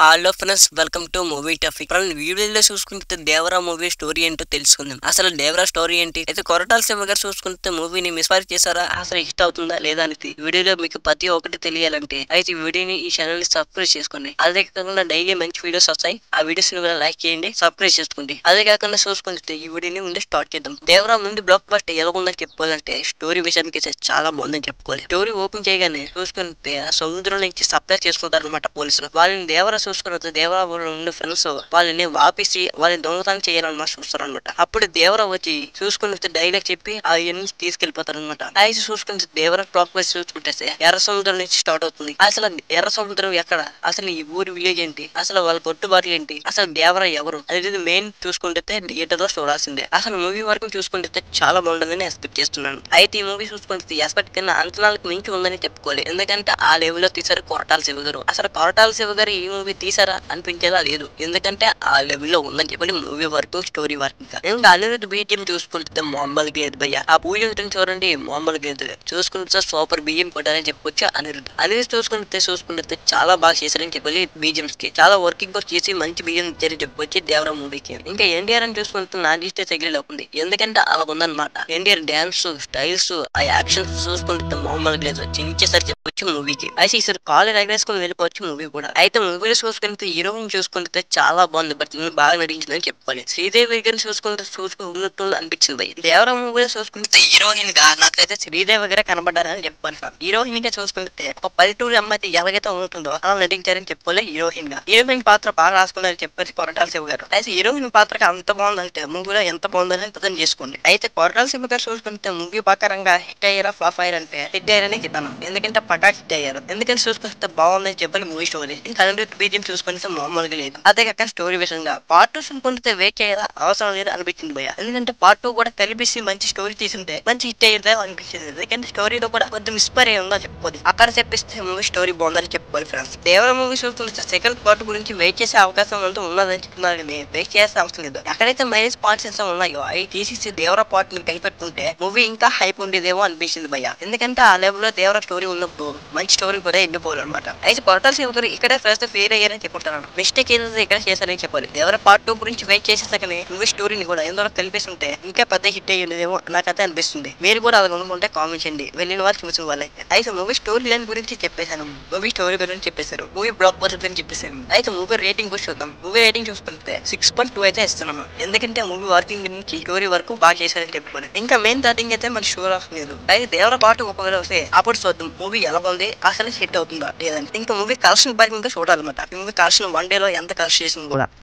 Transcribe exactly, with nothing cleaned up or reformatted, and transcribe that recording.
Hello friends, welcome to movie topic. Friend, వీడియోలో చూసుకుంటే Devara movie story ఏంటో తెలుసుకుందాం. అసలు దేవరా స్టోరీ ఏంటి? అయితే కొరటాల శివ గారు చూసుకుంటే మూవీని మిస్ఫైర్ చేశారా, అసలు హిట్ అవుతుందా లేదా అనేది వీడియోలో మీకు ప్రతి ఒక్కటి తెలియాలంటే అయితే ఈ వీడియోని ఈ ఛానల్ ని సబ్స్క్రైబ్ చేసుకోండి. అదే కాకుండా డైలీ మంచి వీడియోస్ వస్తాయి, ఆ వీడియోస్ ని కూడా లైక్ చేయండి, సబ్స్క్రైబ్ చేసుకోండి. అదే కాకుండా చూసుకుంటే ఈ వీడియోని ముందు స్టార్ట్ చేద్దాం. దేవరా నుండి బ్లాక్ బస్టర్ ఎలా ఉందని చెప్పుకోవాలంటే స్టోరీ విషయానికి అయితే చాలా బాగుందని చెప్పుకోవాలి. స్టోరీ ఓపెన్ చేయగానే చూసుకుంటే ఆ సముద్రం నుంచి సప్లై చేసుకుంటారు అనమాట పోలీసులు. వాళ్ళని దేవరా చూసుకున్న దేవరా ఉండే ఫ్రెండ్స్ వాళ్ళని వాపేసి వాళ్ళని దొంగతనం చేయాలన్నమాట చూస్తారు అనమాట. అప్పుడు దేవరా వచ్చి చూసుకుని డైలాగ్ చెప్పి అవన్నీ తీసుకెళ్లిపోతారు అనమాట. అయితే చూసుకుని దేవరా క్లాక్ వైస్ చూసుకుంటే ఎర్ర సముద్రం నుంచి స్టార్ట్ అవుతుంది. అసలు ఎర్ర సముద్రం ఎక్కడ, అసలు ఈ ఊరి విలేజ్ ఏంటి, అసలు వాళ్ళ కట్టుబాటు ఏంటి, అసలు దేవరా ఎవరు అనేది మెయిన్ చూసుకుంటే థియేటర్ లో చూడాల్సిందే. అసలు మూవీ వరకు చూసుకుంటే చాలా బాగుంటుందని ఎక్స్పెక్ట్ చేస్తున్నాను. అయితే ఈ మూవీ చూసుకుంటే ఎక్స్పెక్ట్ కన్నా అంచనాలకు మించి ఉందని చెప్పుకోవాలి. ఎందుకంటే ఆ లెవెల్ లో తీసారు కొరటాల శివ గారు. అసలు కొరటాల శివ గారు ఈ మూవీ తీసారా అనిపించేలా లేదు, ఎందుకంటే ఆ లెవెల్ లో ఉందని చెప్పి మూవీ వరకు స్టోరీ వరకు. ఇంకా అనిరుద్ధ్ బీజియం చూసుకుంటే మామూలుగా లేదు భయ్య. ఆ పూజ చూడండి, మామూలుగా లేదు. చూసుకుంటే సూపర్ బియ్యం కొట్టారని చెప్పొచ్చు అనిరుద్ధ్. అనిరుద్ధ్ చూసుకుంటే చూసుకుంటే చాలా బాగా చేశారని చెప్పి బీజిఎంస్ కి చాలా వర్కింగ్ చేసి మంచి బియ్యం ఇచ్చారని చెప్పొచ్చి దేవరా మూవీకి. ఇంకా ఎన్టీఆర్ అని చూసుకుంటే నా ఇష్టే సెగ్రీల్ అవుతుంది, ఎందుకంటే అలా ఉందన్నమాట. ఎన్టీఆర్ డాన్స్ స్టైల్స్ ఆ యాక్షన్స్ చూసుకుంటే మామూలుగా లేదు, చించేసరి చెప్పొచ్చు మూవీకి. అయితే ఈసారి కాలేజ్ ఎగరేసుకుని వెళ్ళిపోవచ్చు మూవీ కూడా. అయితే మూవీలో చూసుకుంటే హీరోయిన్ చూసుకుంటే చాలా బాగుంది, బట్ బాగా నటించిందని చెప్పుకోవాలి. శ్రీదేవి గారిని చూసుకుంటే చూసుకున్నట్టు అనిపించింది భయ్. దేవరా మూవీలో చూసుకుంటే హీరోయిన్ గా నాకైతే శ్రీదేవి గారే కనబడ్డారని చెప్పాను. హీరోయిన్ గా చూసుకుంటే ఒక పల్లెటూరు అమ్మాయి ఎలాగైతే ఉంటుందో అలా నటించారని చెప్పుకోవాలి హీరోయిన్ గా. హీరోయిన్ పాత్ర బాగా రాసుకున్నారని చెప్పేసి కొరటాల శివ గారు. అయితే హీరోయిన్ పాత్రకి అంత బాగుందంటే మూవీలో ఎంత బాగుందని అర్థం చేసుకోండి. అయితే కొరటాల శివ గారు చూసుకుంటే మూవీ ప్రకారంగా హిట్ అయ్యారా ఫ్లాప్ అయ్యారంటే హిట్ అయ్యారని చెప్తాను, ఎందుకంటే పటాక్ హిట్ అయ్యారు. ఎందుకంటే చూసుకుంటే బాగుందని చెప్పాలి మూవీ స్టోరీ. ఇంకా బీజియం చూసుకుంటే మామూలుగా లేదు. అదే కాక స్టోరీ విషయంగా పార్ట్ టూ చూసుకుంటే వెయిట్ చేయాలా అవసరం లేదు అనిపించింది భయ్య. ఎందుకంటే పార్ట్ టూ కూడా కలిపేసి మంచి స్టోరీ తీసుంటే మంచి హిట్ అయ్యేదా అనిపించింది. ఎందుకంటే స్టోరీలో కూడా కొంచెం మిస్పర్ అయ్యి ఉందో చెప్పుకోవాలి. అక్కడ చెప్పిస్తే మూవీ స్టోరీ బాగుందని చెప్పుకోవాలి ఫ్రెండ్స్. దేవరా మూవీ చూస్తుంటే సెకండ్ పార్ట్ గురించి వెయిట్ చేసే అవకాశం అంటూ ఉన్నదని చెప్తున్నారు, కానీ వెయిట్ చేసే అవసరం లేదు. ఎక్కడైతే మైనస్ పాయింట్స్ ఉన్నాయో అవి తీసేసి దేవరా పార్ట్ ని కైపెట్టుకుంటే మూవీ ఇంకా హైప్ ఉండేదేమో అనిపించింది భయ్య. ఎందుకంటే ఆ లెవెల్ లో దేవరా స్టోరీ ఉన్నప్పుడు మంచి స్టోరీ కూడా ఎండిపోవాలి అనమాట. అయితే కొరటాల శివ గారు ఇక్కడ ఫస్ట్ ఫెయిల్ అయ్యారని చెప్పుకుంటున్నాను. మిస్టేక్ ఏదైతే ఇక్కడ చేశారని చెప్పాలి. దేవరా పార్ట్ టూ గురించి వెయిట్ చేసేసాకనే మూవీ స్టోరీని కూడా ఎందులో కలిపేస్తుంటే ఇంకా పెద్ద హిట్ అయ్యేదేమో నాకైతే అనిపిస్తుంది. మీరు కూడా అలా అనుకుంటే కామెంట్ చేయండి, వెళ్ళిన వారు చూసిన వాళ్ళైతే. అయితే మూవీ స్టోరీ లైన్ గురించి చెప్పేశాను, మూవీ స్టోరీ గురించి చెప్పేశారు, మూవీ బ్లాక్ బస్టర్ గురించి చెప్పేశాను. అయితే మూవీ రేటింగ్ కూడా చూద్దాం. మూవీ రేటింగ్ చూసుకుంటే సిక్స్ పాయింట్ టూ అయితే ఇస్తున్నాను, ఎందుకంటే మూవీ వర్కింగ్ నుంచి స్టోరీ వరకు బాగా చేశారని చెప్పుకోవాలి. ఇంకా మెయిన్ థాటింగ్ అయితే మనకి షూర్ ఆఫ్ లేదు. అయితే దేవరా పార్ట్ ఒకవేళ వస్తే అప్పుడు చూద్దాం మూవీ ఎలా ఉంది, అసలు హిట్ అవుతుందా లేదంటే. ఇంకా మూవీ కలెక్షన్ పరంగా చూడాలన్నమాట. మూవీ కలెక్షన్ వన్ డే లో ఎంత కలెక్షన్ చేసింది కూడా.